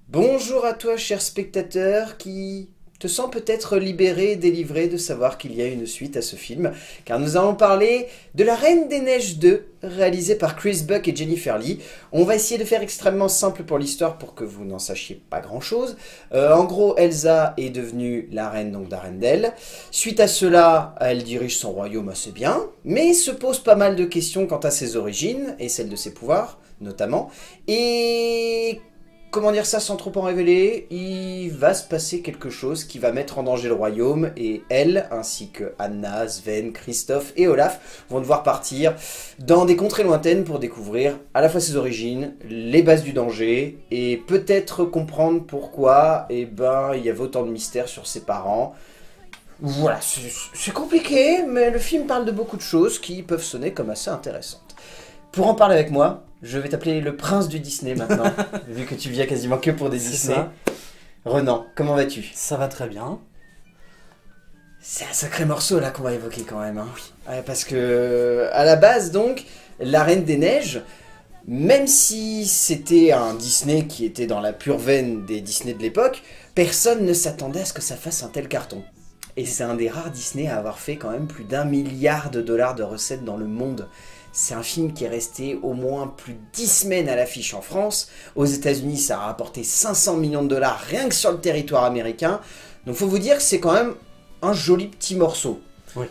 Bonjour à toi, cher spectateur, qui te sens peut-être libéré et délivré de savoir qu'il y a une suite à ce film, car nous allons parler de La Reine des Neiges 2, réalisée par Chris Buck et Jennifer Lee. On va essayer de faire extrêmement simple pour l'histoire pour que vous n'en sachiez pas grand-chose. En gros, Elsa est devenue la reine donc d'Arendelle. Suite à cela, elle dirige son royaume assez bien, mais se pose pas mal de questions quant à ses origines et celles de ses pouvoirs, notamment. Et comment dire ça sans trop en révéler, il va se passer quelque chose qui va mettre en danger le royaume et elle, ainsi que Anna, Sven, Christophe et Olaf vont devoir partir dans des contrées lointaines pour découvrir à la fois ses origines, les bases du danger et peut-être comprendre pourquoi il y avait autant de mystères sur ses parents. Voilà, c'est compliqué, mais le film parle de beaucoup de choses qui peuvent sonner comme assez intéressantes. Pour en parler avec moi, je vais t'appeler le prince du Disney maintenant, vu que tu viens quasiment que pour des Disney. Ça. Renan, comment vas-tu? Ça va très bien. C'est un sacré morceau là qu'on va évoquer quand même. Hein. Oui. Ouais, parce que à la base donc, La Reine des Neiges, même si c'était un Disney qui était dans la pure veine des Disney de l'époque, personne ne s'attendait à ce que ça fasse un tel carton. Et c'est un des rares Disney à avoir fait quand même plus d'1 milliard de dollars de recettes dans le monde. C'est un film qui est resté au moins plus de 10 semaines à l'affiche en France. Aux États-Unis, ça a rapporté 500 millions de dollars rien que sur le territoire américain. Donc faut vous dire que c'est quand même un joli petit morceau. Oui.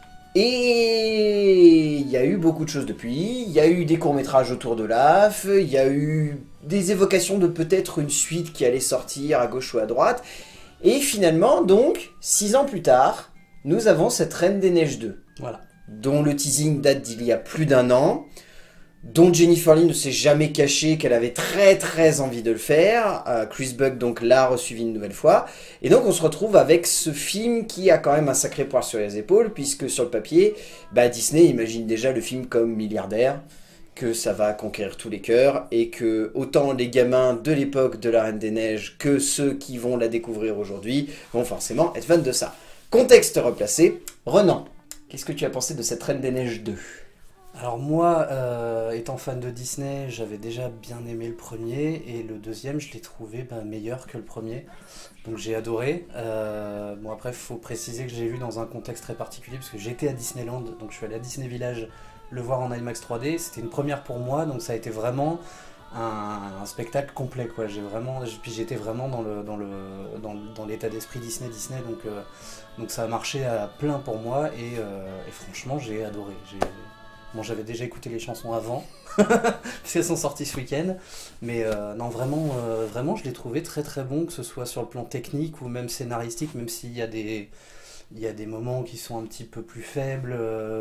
Et il y a eu beaucoup de choses depuis. Il y a eu des courts-métrages autour de l'AF. Il y a eu des évocations de peut-être une suite qui allait sortir à gauche ou à droite. Et finalement, donc, 6 ans plus tard, nous avons cette Reine des Neiges 2. Voilà. Dont le teasing date d'il y a plus d'1 an, dont Jennifer Lee ne s'est jamais cachée qu'elle avait très envie de le faire. Chris Buck donc l'a resuivi une nouvelle fois. Et donc on se retrouve avec ce film qui a quand même un sacré poids sur les épaules, puisque sur le papier, Disney imagine déjà le film comme milliardaire, que ça va conquérir tous les cœurs, et que autant les gamins de l'époque de La Reine des Neiges que ceux qui vont la découvrir aujourd'hui vont forcément être fans de ça. Contexte replacé, Renan. Qu'est-ce que tu as pensé de cette Reine des Neiges 2? Alors moi, étant fan de Disney, j'avais déjà bien aimé le premier, et le deuxième, je l'ai trouvé meilleur que le premier. Donc j'ai adoré. Bon après, il faut préciser que j'ai vu dans un contexte très particulier, parce que j'étais à Disneyland, donc je suis allé à Disney Village le voir en IMAX 3D. C'était une première pour moi, donc ça a été vraiment un spectacle complet, quoi. Puis j'étais vraiment dans l'état d'esprit Disney, donc ça a marché à plein pour moi, et franchement j'ai adoré. Bon, j'avais déjà écouté les chansons avant, parce qu'elles sont sorties ce week-end, mais non, vraiment je l'ai trouvé très bon, que ce soit sur le plan technique ou même scénaristique, même s'il y a des moments qui sont un petit peu plus faibles,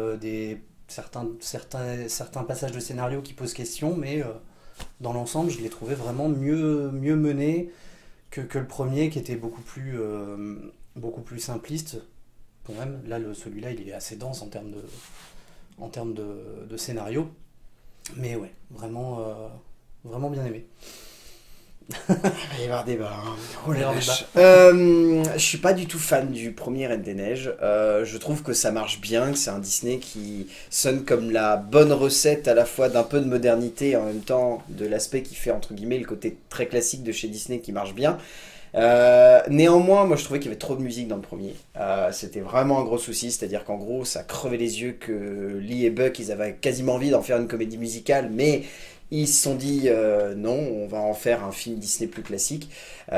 certains passages de scénario qui posent question, mais dans l'ensemble, je l'ai trouvé vraiment mieux mené que le premier, qui était beaucoup plus simpliste. Quand même, là, celui-là, il est assez dense en termes de scénario. Mais ouais, vraiment bien aimé. Il va y avoir débat. Hein. Oh la vache. Je suis pas du tout fan du premier Reine des Neiges. Je trouve que ça marche bien, que c'est un Disney qui sonne comme la bonne recette à la fois d'un peu de modernité et en même temps de l'aspect qui fait entre guillemets le côté très classique de chez Disney qui marche bien. Néanmoins, moi je trouvais qu'il y avait trop de musique dans le premier. C'était vraiment un gros souci, c'est-à-dire qu'en gros ça crevait les yeux que Lee et Buck ils avaient quasiment envie d'en faire une comédie musicale, mais ils se sont dit non, on va en faire un film Disney plus classique.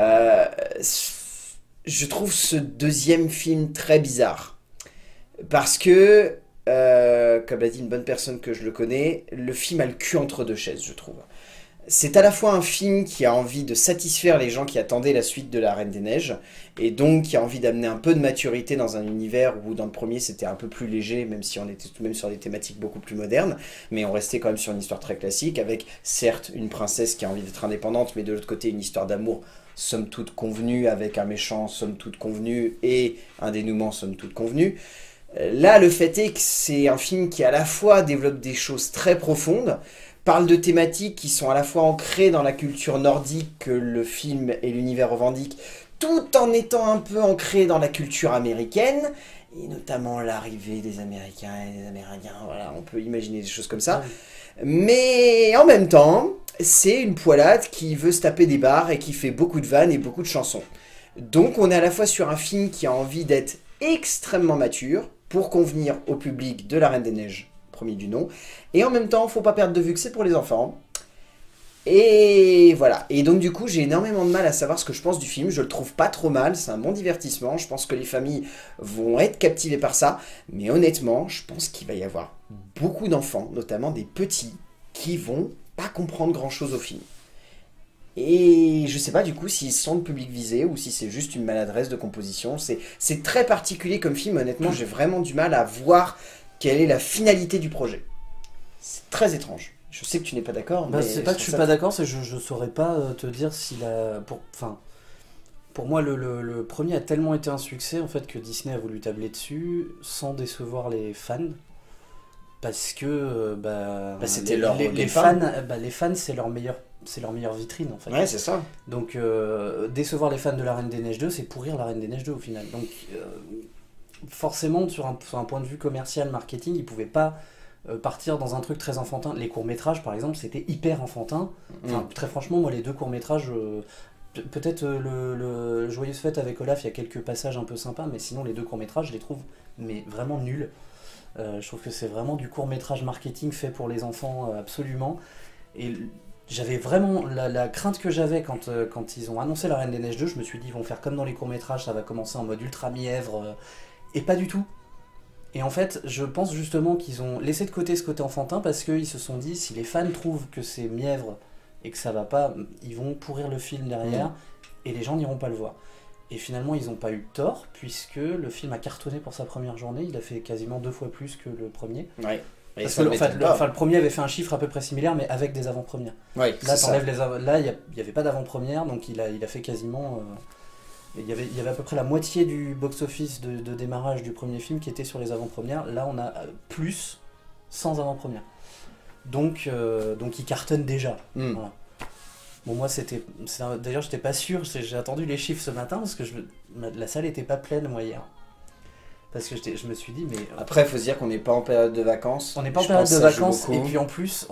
Je trouve ce deuxième film très bizarre. Parce que, comme l'a dit une bonne personne que je le connais, le film a le cul entre deux chaises, je trouve. C'est à la fois un film qui a envie de satisfaire les gens qui attendaient la suite de La Reine des Neiges, et donc qui a envie d'amener un peu de maturité dans un univers où dans le premier c'était un peu plus léger, même si on était tout de même sur des thématiques beaucoup plus modernes, mais on restait quand même sur une histoire très classique, avec certes une princesse qui a envie d'être indépendante, mais de l'autre côté une histoire d'amour somme toute convenue, avec un méchant somme toute convenu, et un dénouement somme toute convenu. Là, le fait est que c'est un film qui à la fois développe des choses très profondes, parle de thématiques qui sont à la fois ancrées dans la culture nordique que le film et l'univers revendiquent, tout en étant un peu ancré dans la culture américaine, et notamment l'arrivée des Américains et des Amérindiens, voilà, on peut imaginer des choses comme ça. Mais en même temps, c'est une poilade qui veut se taper des barres et qui fait beaucoup de vannes et beaucoup de chansons. Donc on est à la fois sur un film qui a envie d'être extrêmement mature pour convenir au public de La Reine des Neiges, premier du nom, et en même temps, faut pas perdre de vue que c'est pour les enfants. Et voilà. Et donc du coup, j'ai énormément de mal à savoir ce que je pense du film. Je le trouve pas trop mal, c'est un bon divertissement. Je pense que les familles vont être captivées par ça. Mais honnêtement, je pense qu'il va y avoir beaucoup d'enfants, notamment des petits, qui vont pas comprendre grand-chose au film. Et je sais pas du coup s'ils sont le public visé ou si c'est juste une maladresse de composition. C'est très particulier comme film, honnêtement, j'ai vraiment du mal à voir quelle est la finalité du projet. C'est très étrange. Je sais que tu n'es pas d'accord. Bah, c'est pas que je suis pas d'accord, c'est que je saurais pas te dire si la. Pour moi, le premier a tellement été un succès en fait que Disney a voulu tabler dessus sans décevoir les fans. Parce que c'était leur les fans, c'est leur meilleure vitrine en fait. Ouais, c'est ça. Donc décevoir les fans de La Reine des Neiges 2, c'est pourrir La Reine des Neiges 2 au final. Donc forcément, sur un point de vue commercial, marketing, ils pouvaient pas partir dans un truc très enfantin. Les courts-métrages, par exemple, c'était hyper enfantin. Enfin, très franchement, moi, les deux courts-métrages, peut-être le Joyeuse Fête avec Olaf, il y a quelques passages un peu sympas, mais sinon, les deux courts-métrages, je les trouve mais vraiment nuls. Je trouve que c'est vraiment du court-métrage marketing fait pour les enfants, absolument. Et j'avais vraiment la crainte que j'avais quand ils ont annoncé La Reine des Neiges 2, je me suis dit, ils vont faire comme dans les courts-métrages, ça va commencer en mode ultra mièvre, et pas du tout. Et en fait, je pense justement qu'ils ont laissé de côté ce côté enfantin parce qu'ils se sont dit, si les fans trouvent que c'est mièvre et que ça va pas, ils vont pourrir le film derrière et les gens n'iront pas le voir. Et finalement, ils n'ont pas eu tort puisque le film a cartonné pour sa première journée, il a fait quasiment 2 fois plus que le premier. Ouais. Parce que le premier avait fait un chiffre à peu près similaire mais avec des avant-premières. Ouais, là, il n'y avait pas d'avant-première, donc il a fait quasiment... Il y avait à peu près la moitié du box-office de démarrage du premier film qui était sur les avant-premières. Là, on a plus sans avant-première. Donc il cartonne déjà. Voilà. Bon, moi, d'ailleurs, j'étais pas sûr. J'ai attendu les chiffres ce matin parce que la salle était pas pleine, moi, hier. Parce que je me suis dit, mais... Après, il faut se dire qu'on n'est pas en période de vacances. On n'est pas en période de vacances. Et puis, en plus...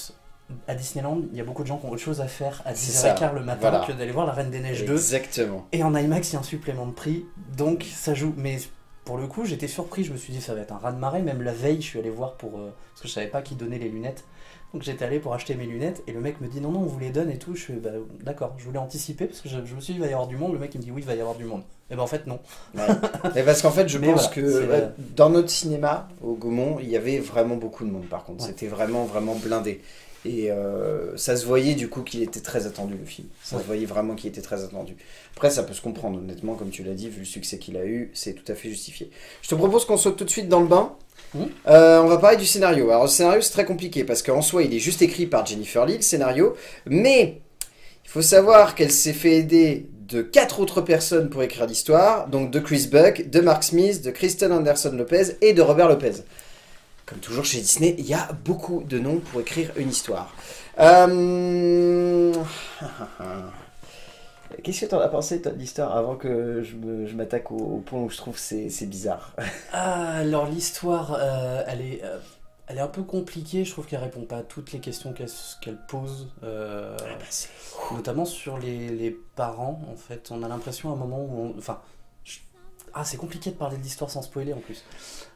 À Disneyland, il y a beaucoup de gens qui ont autre chose à faire à 10h15 le matin que d'aller voir La Reine des Neiges 2. Exactement. Et en IMAX, il y a un supplément de prix, donc ça joue. Mais pour le coup, j'étais surpris, je me suis dit ça va être un ras-de-marée. Même la veille, je suis allé voir parce que je savais pas qui donnait les lunettes. Donc j'étais allé pour acheter mes lunettes et le mec me dit non, on vous les donne et tout. Je suis d'accord, je voulais anticiper parce que je me suis dit il va y avoir du monde. Le mec il me dit oui, il va y avoir du monde. Et en fait, non. Ouais. Mais parce qu'en fait, je pense que dans notre cinéma, au Gaumont, il y avait vraiment beaucoup de monde par contre. Ouais. C'était vraiment, vraiment blindé. Et ça se voyait du coup qu'il était très attendu le film. Ça se voyait vraiment qu'il était très attendu. Après ça peut se comprendre honnêtement, comme tu l'as dit, vu le succès qu'il a eu, c'est tout à fait justifié. Je te propose qu'on saute tout de suite dans le bain. On va parler du scénario. Alors le scénario c'est très compliqué parce qu'en soi il est juste écrit par Jennifer Lee, le scénario. Mais il faut savoir qu'elle s'est fait aider de 4 autres personnes pour écrire l'histoire. Donc de Chris Buck, de Mark Smith, de Kristen Anderson Lopez et de Robert Lopez. Comme toujours chez Disney, il y a beaucoup de noms pour écrire une histoire. Qu'est-ce que tu en as pensé de l'histoire avant que je m'attaque au point où je trouve que c'est bizarre? Alors l'histoire, elle est un peu compliquée. Je trouve qu'elle répond pas à toutes les questions qu'elle pose. Notamment sur les parents, en fait. On a l'impression à un moment où... c'est compliqué de parler de l'histoire sans spoiler en plus.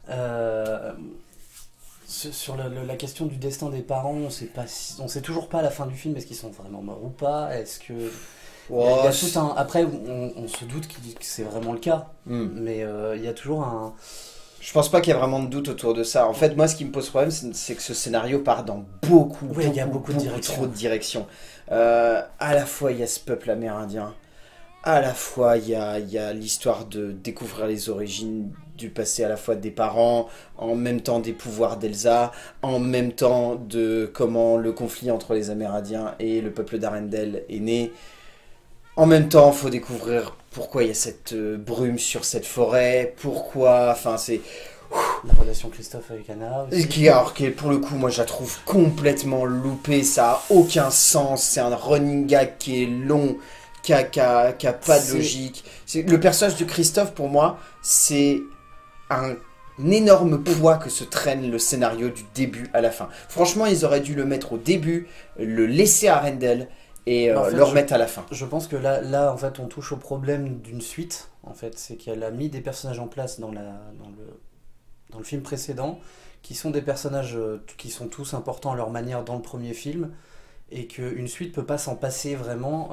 Sur la question du destin des parents, on sait toujours pas à la fin du film est-ce qu'ils sont vraiment morts ou pas, est-ce que... Il y a tout un... Après, on se doute que c'est vraiment le cas, mais il y a toujours un... Je pense pas qu'il y a vraiment de doute autour de ça. En fait, moi, ce qui me pose problème, c'est que ce scénario part dans beaucoup trop de directions. À la fois, il y a ce peuple amérindien. À la fois, il y a l'histoire de découvrir les origines du passé à la fois des parents, en même temps des pouvoirs d'Elsa, en même temps de comment le conflit entre les Amérindiens et le peuple d'Arendelle est né. En même temps, il faut découvrir pourquoi il y a cette brume sur cette forêt, pourquoi... Enfin, c'est... La relation Christophe avec Anna aussi. Qui, pour le coup, moi, je la trouve complètement loupée. Ça a aucun sens. C'est un running gag qui est long, qui a pas de logique. Le personnage de Christophe, pour moi, c'est un énorme poids que se traîne le scénario du début à la fin. Franchement, ils auraient dû le mettre au début, le laisser à Rendell et En fait, le remettre à la fin. Je pense que là, en fait, on touche au problème d'une suite. En fait, c'est qu'elle a mis des personnages en place dans le film précédent, qui sont des personnages qui sont tous importants à leur manière dans le premier film, et qu'une suite peut pas s'en passer vraiment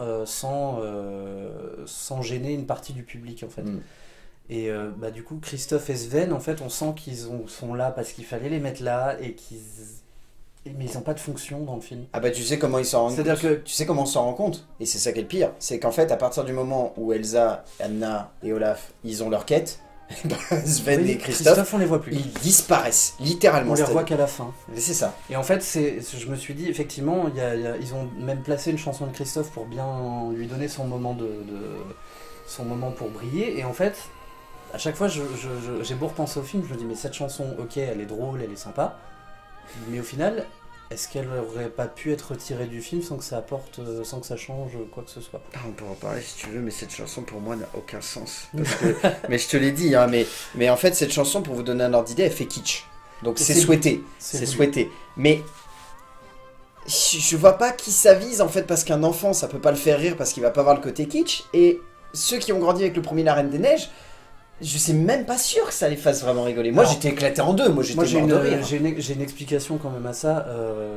sans gêner une partie du public, en fait. Mm. Et du coup, Christophe et Sven, en fait, on sent sont là parce qu'il fallait les mettre là, mais ils n'ont pas de fonction dans le film. Ah bah tu sais comment ils s'en rendent C'est-à-dire compte. que Tu sais comment on s'en rend compte. Et c'est ça qui est le pire. C'est qu'en fait, à partir du moment où Elsa, Anna et Olaf, ils ont leur quête, Sven oui, et Christophe, on les voit plus. ils disparaissent, littéralement. On les revoit c'est-à-dire. qu'à la fin. C'est ça. Et en fait, je me suis dit, effectivement, ils ont même placé une chanson de Christophe pour bien lui donner son moment son moment pour briller. Et en fait, à chaque fois, j'ai beau repenser au film, je me dis, mais cette chanson, ok, elle est drôle, elle est sympa, mais au final, est-ce qu'elle aurait pas pu être retirée du film sans que ça apporte, sans que ça change quoi que ce soit? Ah, on peut en parler si tu veux, mais cette chanson pour moi n'a aucun sens. Parce que, mais je te l'ai dit, hein, mais en fait, cette chanson, pour vous donner un ordre d'idée, elle fait kitsch. Donc c'est souhaité. C'est voulu. souhaité. Mais je vois pas qui ça vise en fait, parce qu'un enfant, ça peut pas le faire rire parce qu'il va pas voir le côté kitsch. Et ceux qui ont grandi avec le premier La Reine des Neiges, je suis même pas sûr que ça les fasse vraiment rigoler. Moi, j'étais éclaté en deux. Moi, j'étais mort de rire. J'ai une explication quand même à ça.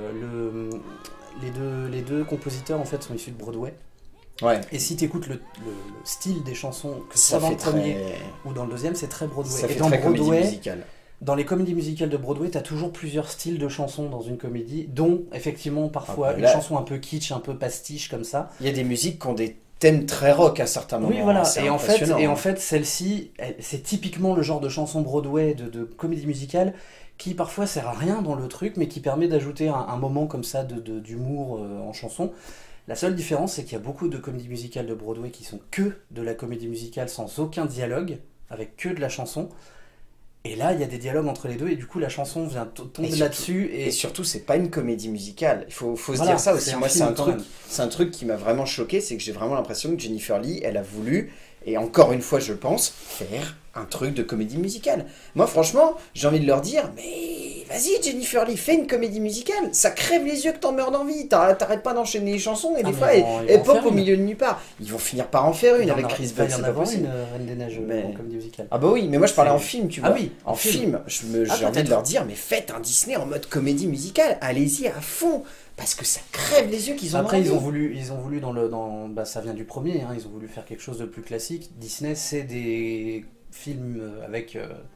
Les deux compositeurs en fait sont issus de Broadway. Ouais. Et si tu écoutes le style des chansons, que ce Ça soit dans fait le premier très... ou dans le deuxième, c'est très Broadway. Ça Et fait dans très comédie Broadway, musicale. dans les comédies musicales de Broadway, tu as toujours plusieurs styles de chansons dans une comédie, dont effectivement parfois Ah bah une là- chanson un peu kitsch, un peu pastiche comme ça. Il y a des musiques qui ont des thèmes très rock à certains moments. Oui, voilà. C'est Et impressionnant. en fait, celle-ci, c'est typiquement le genre de chanson Broadway, de comédie musicale, qui parfois sert à rien dans le truc, mais qui permet d'ajouter un moment comme ça d'humour en chanson. La seule différence, c'est qu'il y a beaucoup de comédies musicales de Broadway qui sont que de la comédie musicale sans aucun dialogue, avec que de la chanson. Et là, il y a des dialogues entre les deux, et du coup, la chanson vient tomber là-dessus. Et surtout, c'est pas une comédie musicale. Il faut se Voilà, dire ça aussi. c'est un Moi, film quand même. c'est un truc qui m'a vraiment choqué, c'est que j'ai vraiment l'impression que Jennifer Lee, elle a voulu, et encore une fois, je pense, faire un truc de comédie musicale. Moi, franchement, j'ai envie de leur dire, mais vas-y, Jennifer Lee, fais une comédie musicale. Ça crève les yeux que t'en meurs d'envie. T'arrêtes pas d'enchaîner les chansons, et des fois, elles pop au milieu de nulle part. Ils vont finir par en faire une avec Chris Buck, Il va y c'est en pas avoir possible. une Reine des Neiges en comédie musicale. Ah bah oui, mais moi je parlais C'est- en film, tu vois. Ah oui, en film. J'ai envie de peut-être. leur dire, mais faites un Disney en mode comédie musicale. Allez-y à fond, parce que ça crève les yeux qu'ils ont Après, envie. ils ont voulu ça vient du premier, hein, ils ont voulu faire quelque chose de plus classique. Disney, c'est des films avec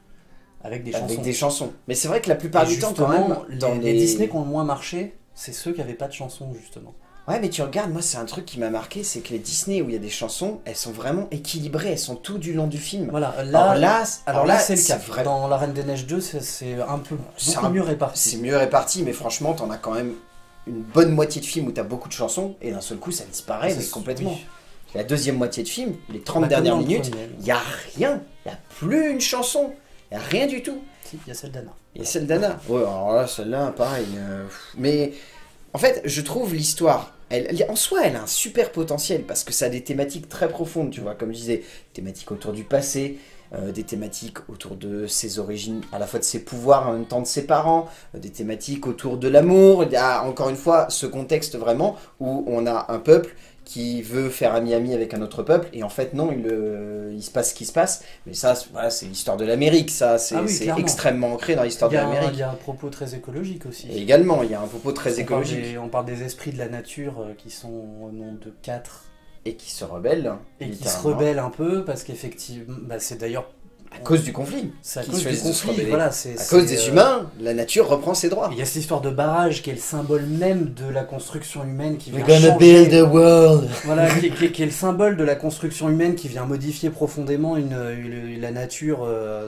des chansons. Avec des chansons. Mais c'est vrai que la plupart Et du temps, quand justement, même, dans les Disney qui ont le moins marché, c'est ceux qui n'avaient pas de chansons, justement. Ouais, mais tu regardes, moi c'est un truc qui m'a marqué, c'est que les Disney où il y a des chansons, elles sont vraiment équilibrées, elles sont tout du long du film. Voilà, Alors là, c'est le cas. vrai. Dans La Reine des Neiges 2, c'est un peu C'est beaucoup un- mieux réparti. C'est mieux réparti, mais franchement, t'en as quand même une bonne moitié de film où t'as beaucoup de chansons, et d'un seul coup ça disparaît, mais complètement. Oui. La deuxième moitié de film, les 30 Bah, dernières comme dans le minutes, premier. il n'y a rien. Il n'y a plus une chanson. Il n'y a rien du tout. Si, il y a celle d'Anna. Et celle d'Anna. Ouais, alors là, celle-là, pareil. Mais en fait, je trouve l'histoire, en soi, elle a un super potentiel parce que ça a des thématiques très profondes, tu vois. Comme je disais, thématiques autour du passé, des thématiques autour de ses origines, à la fois de ses pouvoirs, en même temps de ses parents, des thématiques autour de l'amour. Il y a encore une fois ce contexte vraiment où on a un peuple qui veut faire ami-ami avec un autre peuple, et en fait non, il se passe ce qui se passe, mais ça, voilà, c'est l'histoire de l'Amérique, ça, c'est clairement. extrêmement ancré dans l'histoire de l'Amérique. Il y a un propos très écologique aussi. Et également, il y a un propos très écologique. On parle des esprits de la nature qui sont au nombre de 4 Et qui se rebelle. et qui se littéralement, rebellent un peu parce qu'effectivement, c'est d'ailleurs à cause du conflit. c'est à qui cause se du fait se conflit. rebeller. Voilà, À cause des humains, la nature reprend ses droits. Il y a cette histoire de barrage qui est le symbole même de la construction humaine qui vient world. voilà, qui est le symbole de la construction humaine qui vient modifier profondément la nature,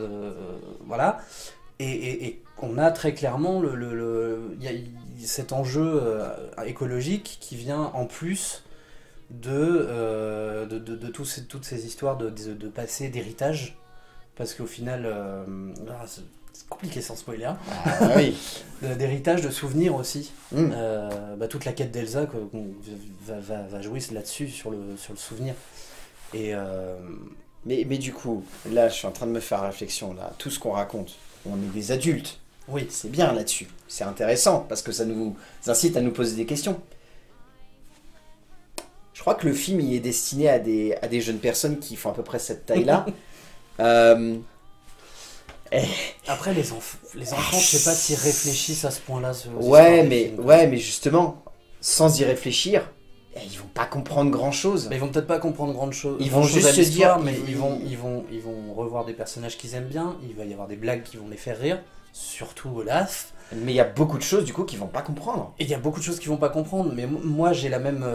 voilà. Et on a très clairement il y a cet enjeu écologique qui vient en plus de toutes ces histoires de passé, d'héritage, parce qu'au final, c'est compliqué sans spoiler, hein. Ah oui. D'héritage, de souvenirs aussi. Mm. Toute la quête d'Elsa qu'on va jouer là-dessus, sur le souvenir. Et Mais du coup, là, je suis en train de me faire réflexion, là, tout ce qu'on raconte. on est des adultes. Oui. C'est bien là-dessus. C'est intéressant parce que ça nous incite à nous poser des questions. Je crois que le film il est destiné à des jeunes personnes qui font à peu près cette taille-là. Après, les enfants, je sais pas s'ils réfléchissent à ce point-là. Ouais, mais justement, sans y réfléchir, ils vont pas comprendre grand-chose. Mais ils vont peut-être pas comprendre grand-chose. Ils vont juste se dire, mais ils vont revoir des personnages qu'ils aiment bien. Il va y avoir des blagues qui vont les faire rire, surtout Olaf. Mais il y a beaucoup de choses du coup qu'ils vont pas comprendre. Et il y a beaucoup de choses qu'ils vont pas comprendre. Mais moi, j'ai la même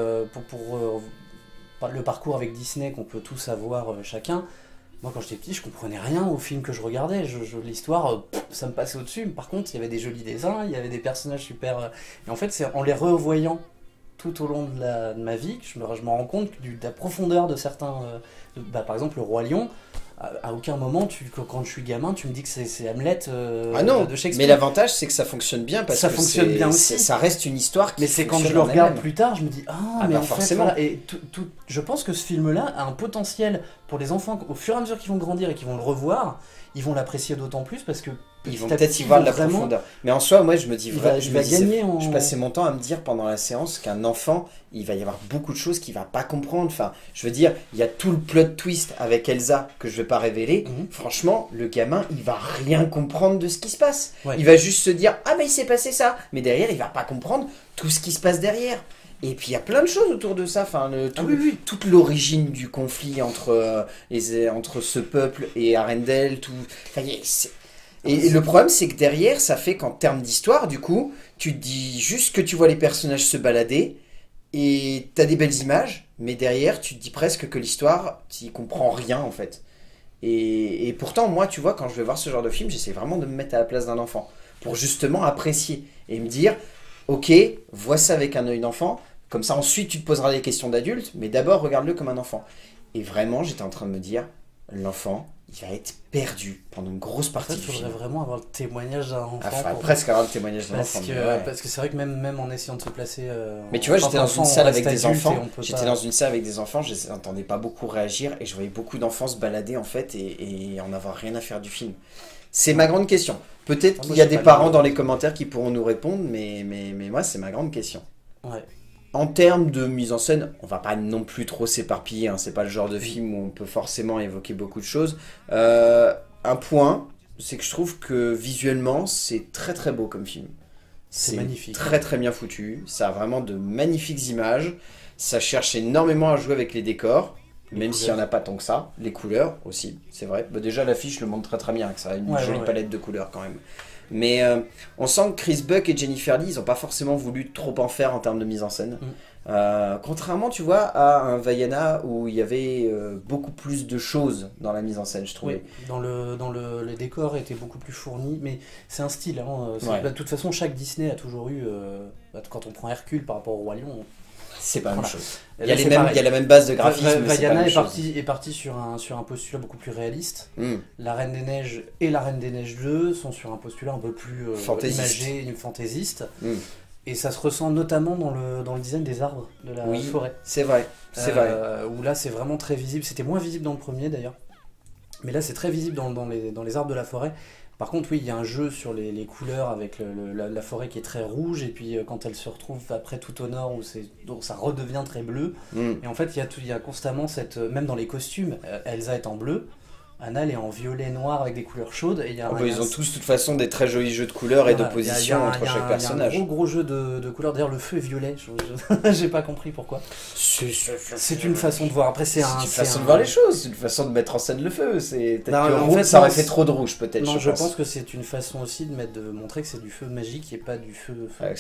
le parcours avec Disney qu'on peut tous avoir chacun. Moi, quand j'étais petit, je comprenais rien au film que je regardais. L'histoire, ça me passait au-dessus. Par contre, il y avait des jolis dessins, il y avait des personnages super. Et en fait, c'est en les revoyant tout au long de ma vie que je me rends compte de la profondeur de certains. Par exemple, le Roi Lion. À aucun moment, quand je suis gamin, tu me dis que c'est Hamlet de Shakespeare. Mais l'avantage, c'est que ça fonctionne bien parce ça que fonctionne bien aussi. Ça reste une histoire qui mais c'est quand fonctionne je le regarde elle-même. plus tard, je me dis mais bah en forcément. fait, voilà. Et je pense que ce film-là a un potentiel pour les enfants au fur et à mesure qu'ils vont grandir et qu'ils vont le revoir, ils vont l'apprécier d'autant plus parce que Ils vont peut-être y voir de la profondeur. Mais en soi, moi, je me dis je passais mon temps à me dire pendant la séance qu'un enfant, il va y avoir beaucoup de choses qu'il va pas comprendre. Enfin, je veux dire, il y a tout le plot twist avec Elsa que je vais pas révéler. Franchement, le gamin, il va rien comprendre de ce qui se passe. Ouais. Il va juste se dire, ah mais il s'est passé ça. Mais derrière, il va pas comprendre tout ce qui se passe derrière. Et puis il y a plein de choses autour de ça, enfin, toute l'origine du conflit entre ce peuple et Arendelle, tout. Enfin, et le problème, c'est que derrière, ça fait qu'en termes d'histoire, du coup, tu te dis juste que tu vois les personnages se balader et t'as des belles images, mais derrière, tu te dis presque que l'histoire, tu y comprends rien en fait. Et pourtant, moi, tu vois, quand je vais voir ce genre de film, j'essaie vraiment de me mettre à la place d'un enfant pour justement apprécier et me dire, ok, vois ça avec un œil d'enfant. Comme ça, ensuite, tu te poseras des questions d'adulte, mais d'abord, regarde-le comme un enfant. Et vraiment, j'étais en train de me dire, l'enfant, il va être perdu pendant une grosse partie du film. Il faudrait vraiment avoir le témoignage d'un enfant. Enfin, presque avoir le témoignage d'un enfant. Parce que c'est vrai que même en essayant de se placer... mais tu vois, j'étais dans une salle avec des enfants. J'étais dans une salle avec des enfants, je les entendais pas beaucoup réagir, et je voyais beaucoup d'enfants se balader, en fait, et en avoir rien à faire du film. C'est ma grande question. Peut-être qu'il y a des parents dans les commentaires qui pourront nous répondre, mais moi, c'est ma grande question. Ouais. En termes de mise en scène, on va pas non plus trop s'éparpiller, hein, c'est pas le genre de film où on peut forcément évoquer beaucoup de choses. Un point, c'est que je trouve que visuellement, c'est très très beau comme film. C'est magnifique. Très très bien foutu, ça a vraiment de magnifiques images, ça cherche énormément à jouer avec les décors, même s'il n'y en a pas tant que ça, les couleurs aussi, c'est vrai. Bah, déjà l'affiche le montre très très bien, que ça a une jolie palette de couleurs quand même. Mais on sent que Chris Buck et Jennifer Lee, ils n'ont pas forcément voulu trop en faire en termes de mise en scène. Contrairement, tu vois, à un Vaiana où il y avait beaucoup plus de choses dans la mise en scène, je trouvais. Oui, les décors étaient beaucoup plus fournis, mais c'est un style. Hein, de toute façon, chaque Disney a toujours eu, quand on prend Hercule par rapport au Roi Lion... C'est pas la même chose. Il y a la même base de graphisme. Vaiana est parti sur un postulat beaucoup plus réaliste. La Reine des Neiges et la Reine des Neiges 2 sont sur un postulat un peu plus imagé, fantaisiste. Et ça se ressent notamment dans le design des arbres de la forêt. C'est vrai. Où là, c'est vraiment très visible. C'était moins visible dans le premier d'ailleurs. Mais là, c'est très visible dans les arbres de la forêt. Par contre, oui, il y a un jeu sur les couleurs avec la forêt qui est très rouge, et puis quand elle se retrouve après tout au nord, où ça redevient très bleu. Et en fait, il y a constamment même dans les costumes, Elsa est en bleu, Anna elle est en violet noir avec des couleurs chaudes. Et ils ont tous de toute façon des très jolis jeux de couleurs et d'opposition entre chaque personnage. Il y a un gros jeu de couleurs. D'ailleurs, le feu est violet. J'ai pas compris pourquoi. C'est une façon de voir. Après, c'est une façon de voir les choses. C'est une façon de mettre en scène le feu. Ça aurait fait trop de rouge, peut-être. Non, je pense que c'est une façon aussi de montrer que c'est du feu magique et pas du feu.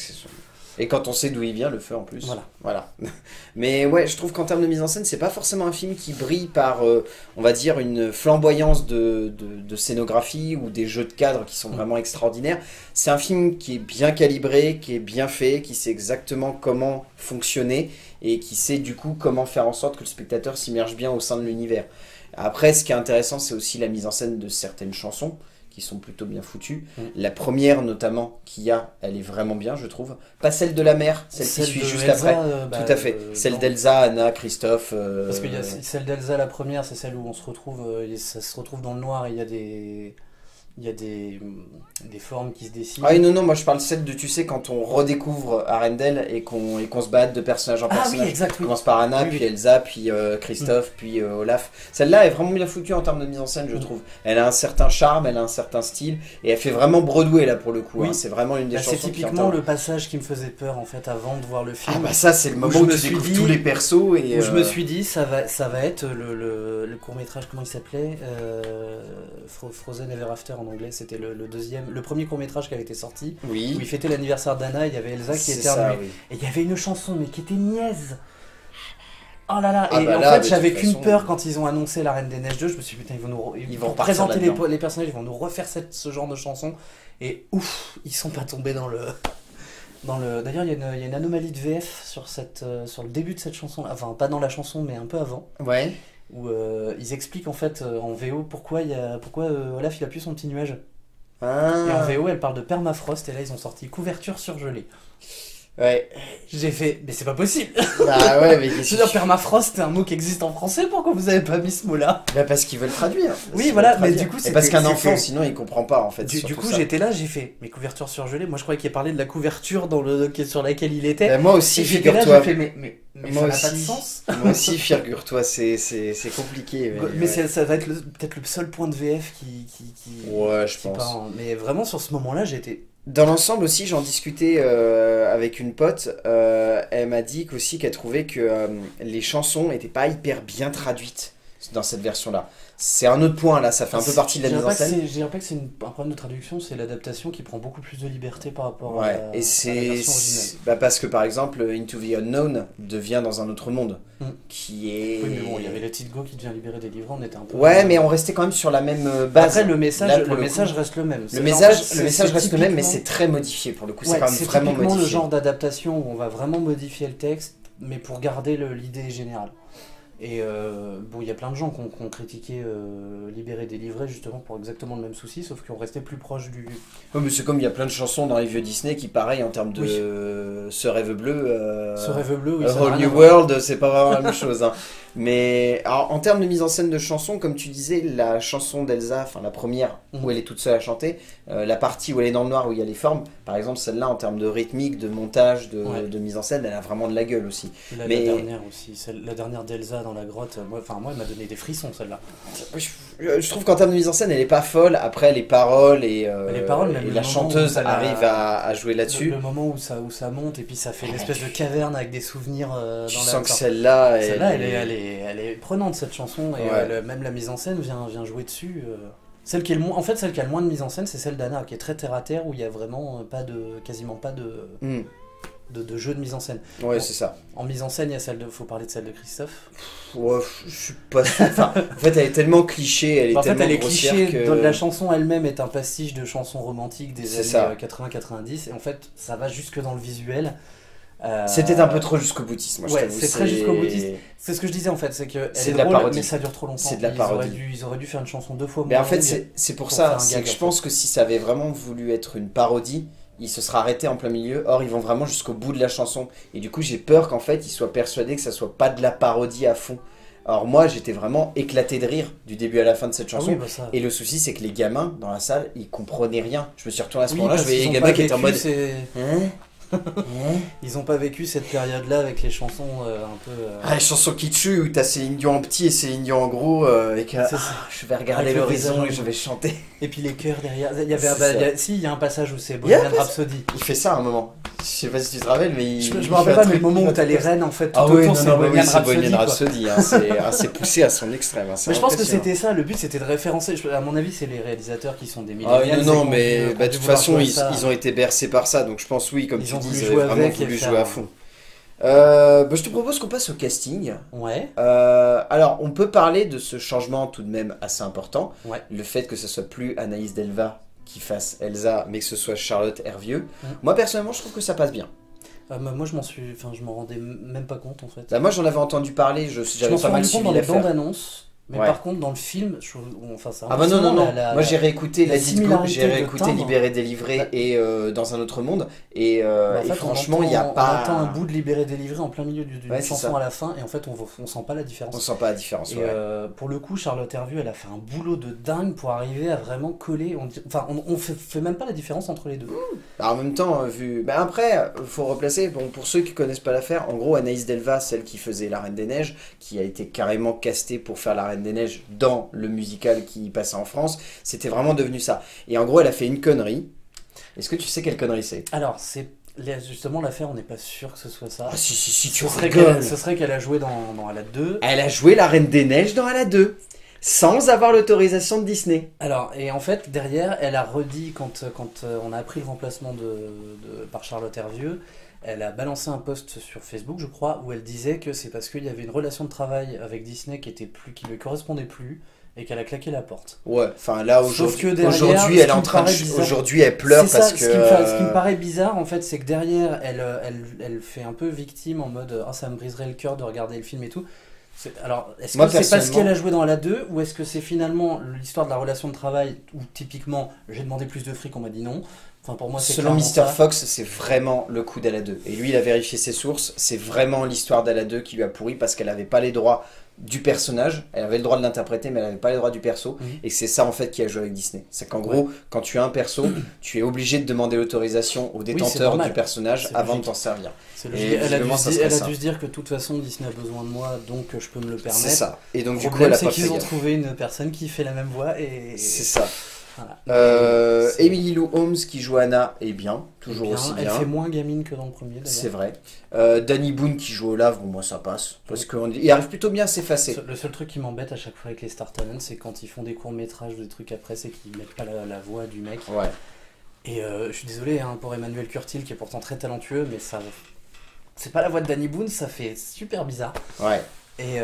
Et quand on sait d'où il vient, le feu en plus. Voilà. Mais ouais, je trouve qu'en termes de mise en scène, c'est pas forcément un film qui brille par, on va dire, une flamboyance de scénographie ou des jeux de cadre qui sont vraiment extraordinaires. C'est un film qui est bien calibré, qui est bien fait, qui sait exactement comment fonctionner et qui sait du coup comment faire en sorte que le spectateur s'immerge bien au sein de l'univers. Après, ce qui est intéressant, c'est aussi la mise en scène de certaines chansons qui sont plutôt bien foutues. La première notamment elle est vraiment bien, je trouve. Pas celle de la mère, celle qui suit juste Elsa, après. Tout à fait. Celle d'Elsa, Anna, Christophe. Parce qu'il y a celle d'Elsa, la première, c'est celle où on se retrouve, ça se retrouve dans le noir et il y a Il y a des formes qui se dessinent. Ah oui, non, moi je parle celle de, tu sais, quand on redécouvre Arendelle et qu'on se balade de personnage en personnage. Ah oui, exact. On commence par Anna, puis Elsa, puis Christophe, puis Olaf. Celle-là est vraiment bien foutue en termes de mise en scène, je trouve. Elle a un certain charme, elle a un certain style, et elle fait vraiment Broadway là pour le coup. Hein. C'est vraiment une des chansons. C'est typiquement le passage qui me faisait peur en fait avant de voir le film. Ah bah ça, c'est le moment où tu découvres tous les persos. Et où je me suis dit, ça va être le court-métrage, comment il s'appelait Frozen Ever After en anglais, c'était le premier court-métrage qui avait été sorti, où il fêtait l'anniversaire d'Anna, il y avait Elsa qui éternuait. Et il y avait une chanson, mais qui était niaise. Oh là là, en fait j'avais qu'une peur quand ils ont annoncé La Reine des Neiges 2, je me suis dit putain ils vont présenter les personnages, ils vont nous refaire ce genre de chanson, et ouf, ils sont pas tombés dans le... D'ailleurs il y a une anomalie de VF sur le début de cette chanson, enfin pas dans la chanson mais un peu avant. Ouais. Où ils expliquent en fait en VO pourquoi Olaf il a plus son petit nuage. Ah. Et en VO elle parle de permafrost et là ils ont sorti couverture surgelée. Ouais. J'ai fait, mais c'est pas possible. Bah ouais, mais je veux dire, permafrost, c'est un mot qui existe en français, pourquoi vous avez pas mis ce mot-là? Bah parce qu'ils veulent traduire. Oui, voilà, mais du coup, c'est parce qu'un enfant, sinon, il comprend pas en fait. Du coup, j'étais là, j'ai fait, mais couverture surgelée. Moi, je croyais qu'il parlait de la couverture sur laquelle il était. Bah, moi aussi, figure-toi. J'ai fait, mais ça n'a pas de sens. Moi aussi, figure-toi, c'est compliqué. Mais ça va être peut-être le seul point de VF qui ouais, je pense. Mais vraiment, sur ce moment-là, j'étais. Dans l'ensemble aussi, j'en discutais avec une pote, elle m'a dit qu'elle trouvait que les chansons n'étaient pas hyper bien traduites dans cette version-là. C'est un autre point, là, ça fait un peu partie de la mise en scène. Je dirais pas que c'est un problème de traduction, c'est l'adaptation qui prend beaucoup plus de liberté par rapport à la version originale. Parce que par exemple, Into the Unknown devient dans un autre monde, qui est... Oui, mais bon, il y avait Let It Go qui devient libérer des livres, on était un peu... Ouais, mais on restait quand même sur la même base. Après, le message reste le même. Le message reste le même, mais c'est très modifié pour le coup, c'est quand même vraiment modifié. C'est le genre d'adaptation où on va vraiment modifier le texte, mais pour garder l'idée générale. Et bon, il y a plein de gens qui ont critiqué Libéré, délivré justement pour exactement le même souci, sauf qu'on restait plus proche du... Oui, mais c'est comme il y a plein de chansons dans les vieux Disney qui, pareil, en termes de Ce rêve bleu... Ce rêve bleu, oui. Whole New World, c'est pas vraiment la même chose. Hein. Mais alors, en termes de mise en scène de chansons, comme tu disais, la chanson d'Elsa, enfin la première, où elle est toute seule à chanter, la partie où elle est dans le noir, où il y a les formes, par exemple, celle-là, en termes de rythmique, de montage, de mise en scène, elle a vraiment de la gueule aussi. La dernière aussi, la dernière d'Elsa dans la grotte, moi elle m'a donné des frissons celle-là. Je trouve qu'en termes de mise en scène, elle est pas folle. Après, les paroles et la chanteuse arrive à jouer là-dessus. Le moment où ça monte et puis ça fait une espèce de caverne avec des souvenirs dans je sens que celle-là, elle est prenante cette chanson et même la mise en scène vient jouer dessus. Celle qui a le moins de mise en scène, c'est celle d'Anna qui est très terre à terre où il y a vraiment quasiment pas de jeu de mise en scène. Ouais, bon, c'est ça. En mise en scène, faut parler de celle de Christophe. Ouais, je suis pas sûr. Enfin, en fait, elle est tellement cliché, elle est tellement grossière que... La chanson elle-même est un pastiche de chansons romantiques des années 80-90 et en fait, ça va jusque dans le visuel. C'était un peu trop jusqu'au boutiste, moi je t'avoue. C'est très jusqu'au boutiste. C'est ce que je disais en fait, c'est que c'est de la parodie, mais ça dure trop longtemps. C'est de la parodie. Ils auraient dû faire une chanson 2 fois moins. Mais en fait, c'est pour ça, c'est que je pense que si ça avait vraiment voulu être une parodie, il se sera arrêté en plein milieu. Or, ils vont vraiment jusqu'au bout de la chanson. Et du coup, j'ai peur qu'en fait, ils soient persuadés que ça soit pas de la parodie à fond. Alors moi, j'étais vraiment éclaté de rire du début à la fin de cette chanson. Et le souci, c'est que les gamins dans la salle, ils comprenaient rien. Je me suis retourné à ce moment-là, je voyais les gamins qui étaient en mode... Ils ont pas vécu cette période-là avec les chansons un peu... les chansons kitschus où t'as Céline Dion en petit et Céline Dion en gros et que je vais regarder l'horizon et je vais chanter. Et puis les chœurs derrière. Il y avait il y a un passage où c'est Bohemian Rhapsody. Il fait ça à un moment. Je sais pas si tu te rappelles, mais je me rappelle pas, mais le moment où t'as les reines en fait tout autour, c'est Bohemian Rhapsody. C'est poussé à son extrême. Mais je pense que c'était ça, le but c'était de référencer. À mon avis, c'est les réalisateurs qui sont des millénials. Non, mais de toute façon, ils ont été bercés par ça, donc je pense oui, comme tu dis, ils ont vraiment voulu jouer à fond. Je te propose qu'on passe au casting. Ouais. Alors, on peut parler de ce changement tout de même assez important. Ouais. Le fait que ce soit plus Anaïs Delva qui fasse Elsa, mais que ce soit Charlotte Hervieux. Moi, personnellement, je trouve que ça passe bien. Moi, je m'en rendais même pas compte en fait. Moi, j'en avais entendu parler. J'avais pas mal suivi dans les bandes annonces. Mais Ouais. par contre, dans le film, enfin, c'est Ah bah non, non, impressionnant, non. Moi j'ai réécouté la Let It Go, similarité j'ai de réécouté timbre. Libéré, délivré Bah, et Dans un autre monde. Et, bah, en et fait, franchement, il n'y a on entend un pas. bout de Libéré délivré en plein milieu d'une Ouais, c'est chanson ça. à la fin, et en fait, on sent pas la On différence. sent pas la différence, Et ouais. pour le coup, Charlotte Hervieux, elle a fait un boulot de dingue pour arriver à vraiment coller. Enfin, on fait même pas la différence entre les deux. Bah, en même temps, vu. Bah, après, faut replacer. Bon, pour ceux qui connaissent pas l'affaire, en gros, Anaïs Delva, celle qui faisait La Reine des Neiges, qui a été carrément castée pour faire La Reine des Neiges dans le musical qui passait en France, c'était vraiment devenu ça. Et en gros, elle a fait une connerie. Est-ce que tu sais quelle connerie c'est? Alors, justement l'affaire, on n'est pas sûr que ce soit ça. Ah si, si, si, tu Ce rigoles. serait qu'elle a joué dans Aladdin 2. Elle a joué La Reine des Neiges dans Aladdin 2, sans avoir l'autorisation de Disney. Alors, et en fait, derrière, elle a redit, quand on a appris le remplacement par Charlotte Hervieux, elle a balancé un post sur Facebook, je crois, où elle disait que c'est parce qu'il y avait une relation de travail avec Disney qui lui correspondait plus, et qu'elle a claqué la porte. Ouais, enfin là Sauf que aujourd'hui, derrière, aujourd'hui ce elle est qui en me train de, paraît bizarre- aujourd'hui elle pleure C'est parce ça, que ce qui me paraît bizarre, en fait, c'est que derrière, elle fait un peu victime en mode « Ah, ça me briserait le cœur de regarder le film et tout ». Alors, est-ce Moi, que c'est parce personnellement- qu'elle a joué dans la 2 ou est-ce que c'est finalement l'histoire de la relation de travail où typiquement j'ai demandé plus de fric, on m'a dit non. Enfin, pour moi, c'est Selon clairement Mr. ça. Fox, c'est vraiment le coup d'Ala 2. Et lui, il a vérifié ses sources. C'est vraiment l'histoire d'Ala 2 qui lui a pourri parce qu'elle n'avait pas les droits du personnage. Elle avait le droit de l'interpréter, mais elle n'avait pas les droits du perso. Mhm. Et c'est ça, en fait, qui a joué avec Disney. C'est qu'en gros, quand tu as un perso, tu es obligé de demander l'autorisation au détenteur normal. du personnage C'est avant logique. de t'en servir. C'est Et logique. Elle a visiblement, ça serait elle a ça. dû se dire que de toute façon, Disney a besoin de moi, donc je peux me le permettre. C'est ça. Et donc, Le du coup, problème, elle a c'est pas qu'ils fait ont gaffe. trouvé une personne qui fait la même voix et... C'est ça. Voilà. C'est Emily Lou Holmes qui joue Anna est bien, toujours bien. aussi Elle bien. fait moins gamine que dans le premier, d'ailleurs. C'est vrai. Danny Boone qui joue Olaf, bon moi ça passe. Parce qu'il arrive plutôt bien à s'effacer. Le seul truc qui m'embête à chaque fois avec les Star Talent, c'est quand ils font des courts-métrages ou des trucs après, c'est qu'ils mettent pas la voix du mec. Ouais. Et je suis désolé hein, pour Emmanuel Curtil, qui est pourtant très talentueux, mais ça... C'est pas la voix de Danny Boone, ça fait super bizarre. Ouais. Et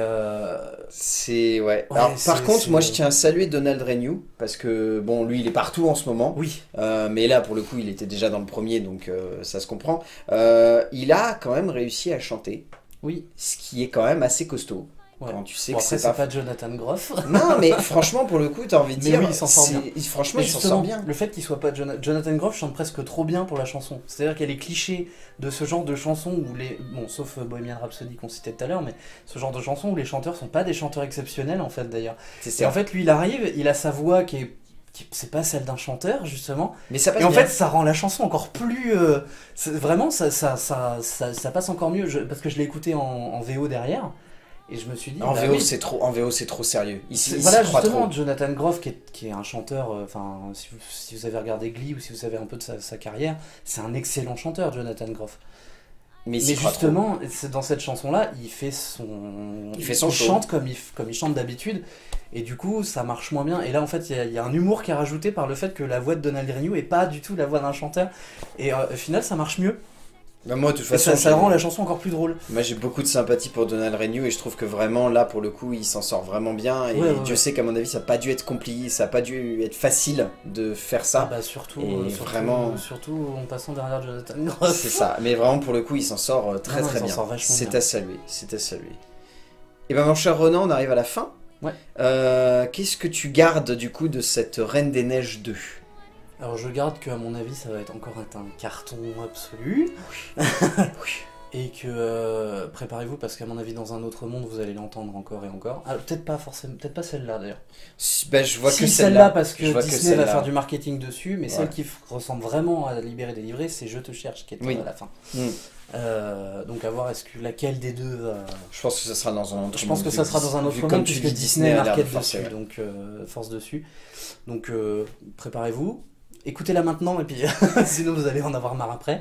C'est ouais. Ouais, Alors c'est- par contre, c'est- moi je tiens à saluer Donald Renew parce que bon, lui il est partout en ce moment. oui, Mais là pour le coup, il était déjà dans le premier, donc ça se comprend. Il a quand même réussi à chanter, oui. ce qui est quand même assez costaud. Ouais. Quand tu sais Bon, que après, c'est pas. Jonathan Groff. Non, mais franchement, pour le coup, t'as envie de Mais dire. oui, il s'en sort bien. Franchement, Mais il s'en justement, sort bien. le fait qu'il soit pas Jonathan Groff chante presque trop bien pour la chanson. C'est-à-dire qu'il y a les clichés de ce genre de chansons où les... Bon, sauf Bohemian Rhapsody qu'on citait tout à l'heure, mais ce genre de chansons où les chanteurs sont pas des chanteurs exceptionnels, en fait, d'ailleurs. C'est Et en ça. fait, lui, il arrive, il a sa voix c'est pas celle d'un chanteur, justement. Mais ça passe Et en bien. fait, ça rend la chanson encore plus... vraiment, ça passe encore mieux. Parce que je l'ai écouté en VO derrière, et je me suis dit... En bah VO, oui, c'est trop sérieux. Ici, voilà, il s'y croit justement, trop. Jonathan Groff, qui est un chanteur, enfin, si vous avez regardé Glee ou si vous savez un peu de sa carrière, c'est un excellent chanteur, Jonathan Groff. Mais, il s'y Mais croit trop. justement, dans cette chanson-là, il show. chante comme il chante d'habitude, et du coup, ça marche moins bien. Et là, en fait, il y a un humour qui est rajouté par le fait que la voix de Donald Renew est pas du tout la voix d'un chanteur. Et au final, ça marche mieux. Bah, moi, de toute Et façon, ça rend la chanson encore plus drôle. moi j'ai beaucoup de sympathie pour Donald Renew et je trouve que vraiment là pour le coup il s'en sort vraiment bien et Ouais, Dieu sait qu'à mon avis ça n'a pas dû être compliqué, ça n'a pas dû être facile de faire Ah ça. bah surtout, Et surtout, vraiment- surtout en passant derrière Jonathan Groff. C'est ça, mais vraiment pour le coup il s'en sort très Non, très il s'en bien. sort vachement C'est bien. à saluer, c'est à saluer. Et ben mon cher Ronan, on arrive à la fin. Ouais. Qu'est-ce que tu gardes du coup de cette Reine des Neiges 2? Alors je garde qu'à mon avis ça va être encore un carton absolu. Et que préparez-vous parce qu'à mon avis dans un autre monde vous allez l'entendre encore et encore. Ah, peut-être pas forcément, peut-être pas celle-là d'ailleurs. Ben, je vois Si, que celle-là celle-là. parce que Je vois que Disney va celle-là. faire du marketing dessus, mais Ouais. celle qui ressemble vraiment à Libérer Délivré, c'est Je te cherche qui est Oui. à la fin. Hmm. Donc à voir est-ce que laquelle des deux va... Je pense que ça sera dans un autre Je pense monde, que ça sera dans un autre vu monde comme tu puisque dis, Disney a l'air de market forcer, dessus, ouais. donc force dessus. Donc préparez-vous. Écoutez-la maintenant et puis sinon vous allez en avoir marre après.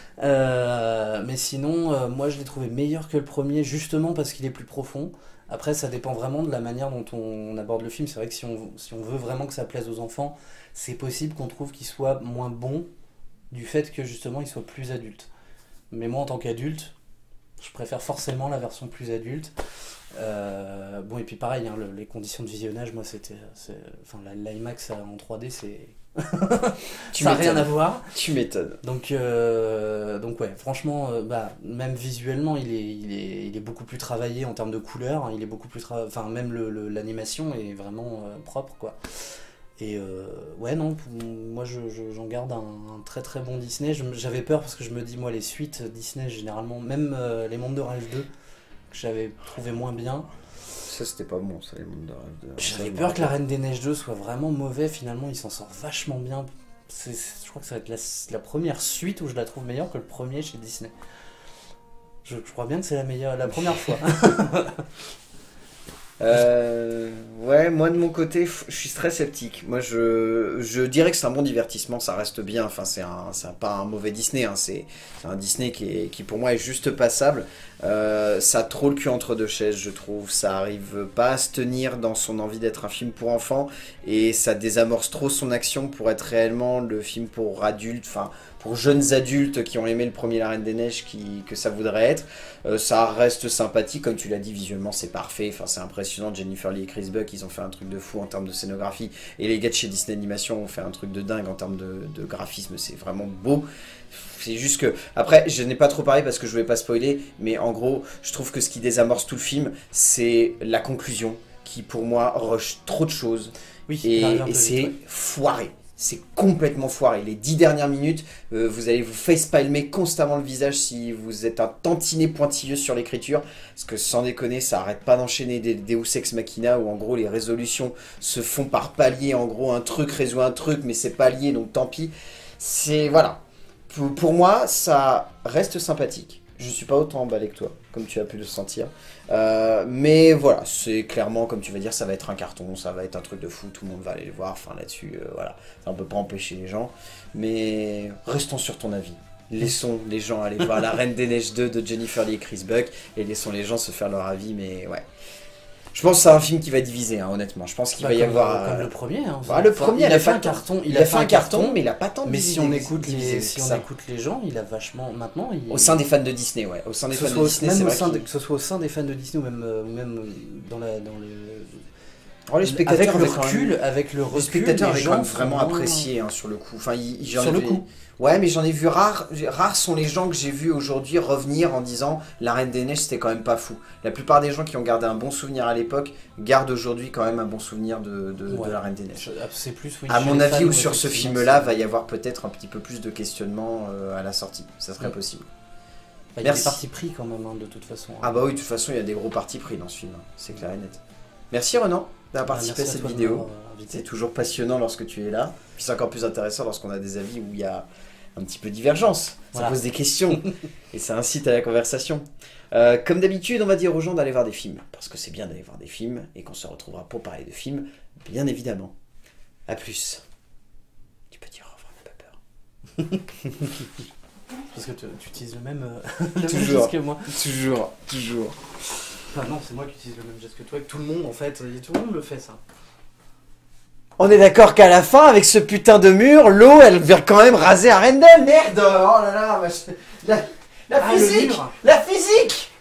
Mais sinon, moi je l'ai trouvé meilleur que le premier justement parce qu'il est plus profond. Après, ça dépend vraiment de la manière dont on aborde le film. C'est vrai que si on veut vraiment que ça plaise aux enfants, c'est possible qu'on trouve qu'il soit moins bon du fait que justement il soit plus adulte. Mais moi en tant qu'adulte, Je préfère forcément la version plus adulte. Bon, et puis pareil, hein, les conditions de visionnage, moi enfin, l'IMAX en 3D, c'est. Ça n'a rien à voir. Tu m'étonnes. Donc ouais, franchement, même visuellement, il est beaucoup plus travaillé en termes de couleurs. Il est beaucoup plus enfin, même l'animation est vraiment propre, quoi. Et ouais, non, moi j'en garde un très très bon Disney. J'avais peur parce que je me dis, moi, les suites Disney, généralement, même Les Mondes de Rêve 2, que j'avais trouvé moins bien. Ça, c'était pas bon, ça, Les Mondes de Rêve 2. J'avais peur que La Reine des Neiges 2 soit vraiment mauvais. Finalement, il s'en sort vachement bien. Je crois que ça va être la première suite où je la trouve meilleure que le premier chez Disney. Je crois bien que c'est la première fois. Ouais, moi de mon côté, je suis très sceptique. Moi, je dirais que c'est un bon divertissement, ça reste bien. Enfin, c'est pas un mauvais Disney, hein. C'est un Disney qui pour moi est juste passable. Ça a trop le cul entre deux chaises, je trouve. Ça arrive pas à se tenir dans son envie d'être un film pour enfants et ça désamorce trop son action pour être réellement le film pour adultes. Enfin, pour jeunes adultes qui ont aimé le premier La Reine des Neiges que ça voudrait être. Ça reste sympathique, comme tu l'as dit, visuellement c'est parfait, enfin, c'est impressionnant. Jennifer Lee et Chris Buck, ils ont fait un truc de fou en termes de scénographie, et les gars de chez Disney Animation ont fait un truc de dingue en termes de graphisme, c'est vraiment beau. C'est juste que, après, je n'ai pas trop parlé parce que je voulais pas spoiler, mais en gros, je trouve que ce qui désamorce tout le film, c'est la conclusion, qui pour moi rush trop de choses, Oui, et c'est foiré. C'est complètement foiré. Les 10 dernières minutes, vous allez vous facepalmer constamment le visage si vous êtes un tantinet pointilleux sur l'écriture. Parce que sans déconner, ça arrête pas d'enchaîner des Deus Ex Machina où en gros les résolutions se font par palier. En gros, un truc résout un truc, mais c'est palier, donc tant pis. C'est, voilà. Pour moi, ça reste sympathique. Je suis pas autant emballé que toi, comme tu as pu le sentir. Mais voilà, c'est clairement, comme tu vas dire, ça va être un carton, ça va être un truc de fou, tout le monde va aller le voir, enfin là-dessus, voilà. Ça ne peut pas empêcher les gens. Mais restons sur ton avis. Laissons les gens aller voir La Reine des Neiges 2 de Jennifer Lee et Chris Buck, et laissons les gens se faire leur avis, mais ouais. Je pense que c'est un film qui va diviser, hein, honnêtement. Je pense qu'il va y avoir... Comme le premier. Hein, le premier, il a fait un carton. Il a fait un carton, mais il a pas tant mais divisé. si on écoute les gens, il a vachement... Maintenant, au sein des fans de Disney, ouais. Au sein des fans de Disney, c'est vrai que ce soit au sein des fans de Disney ou même dans le... Oh, les spectateurs avec le recul, les spectateurs avaient quand même vraiment apprécié, hein, sur le coup. Enfin, sur le coup. Ouais, mais j'en ai vu rares sont les gens que j'ai vus aujourd'hui revenir en disant La Reine des Neiges c'était quand même pas fou. La plupart des gens qui ont gardé un bon souvenir à l'époque gardent aujourd'hui quand même un bon souvenir de La Reine des Neiges. C'est plus, oui, à mon avis, ou sur ce film-là, va y avoir peut-être un petit peu plus de questionnement à la sortie. Ça serait possible. Il y a des partis pris quand même, hein, de toute façon. Ah bah oui, de toute façon, il y a des gros partis pris dans ce film. C'est clair et net. Merci Renan d'avoir participé à cette vidéo. C'est toujours passionnant lorsque tu es là. Puis c'est encore plus intéressant lorsqu'on a des avis où il y a un petit peu de divergence. Ça pose des questions et ça incite à la conversation. Comme d'habitude, on va dire aux gens d'aller voir des films. Parce que c'est bien d'aller voir des films et qu'on se retrouvera pour parler de films, bien évidemment. A plus. Tu peux dire au revoir, n'aie pas peur. Parce que tu utilises le même geste que moi. Toujours. Ah non, c'est moi qui utilise le même geste que toi, et que tout le monde en fait, tout le monde le fait ça. On est d'accord qu'à la fin, avec ce putain de mur, l'eau, elle vient quand même raser Arendelle. Merde. Oh là là, la physique. La physique.